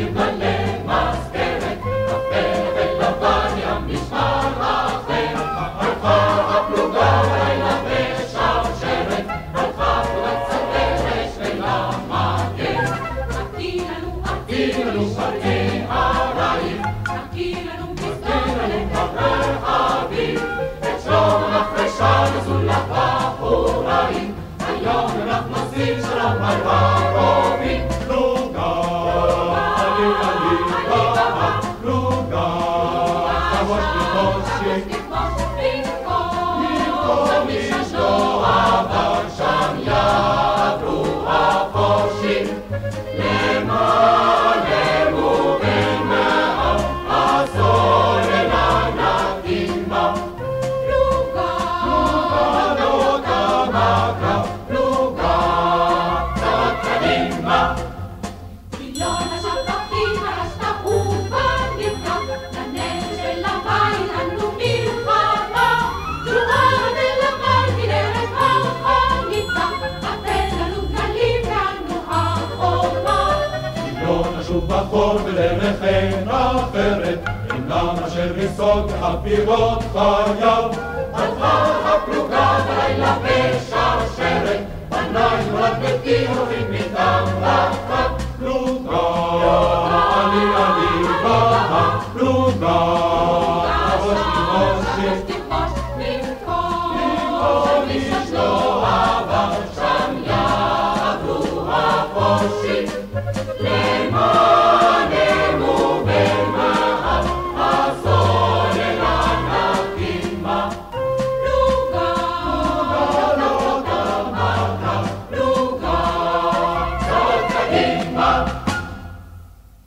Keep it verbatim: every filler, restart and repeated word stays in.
שיר מלא מזכרת, קפה ולבן ים משמר אחר. הלכה הפלוגה בלילה בשרשרת, הלכה פלוגת שדה אש ולמגן. עטי לנו עטי לנו עטי הרעים, עטי לנו מסתובב הרעבים, את שלום המחרשה נזולת בחוריים, היום אנחנו עושים שלום על הרובים. פלוגה, עלי עלי במה, פלוגה, חבוש לכבוש במקום לשנוע, אבל שם יעברו הפושעים למעלה ובין מעל, הסוללה נקימה. פלוגה, פלוגה לא קמה קרב, פלוגה צעד קדימה. מיליון השטחים הרשת ובנבנה, לנפש ולבית אנו מלחמה. תרועה ולמד מנהרת החניתה, אתן לנו גלים ואנו החומה. מיליון נשוב בחור ולרחם אחרת, אינם אשר ניסוג הפירות חייו. הלכה הפלוגה בלילה בשרשרת, בניי נולד ביתי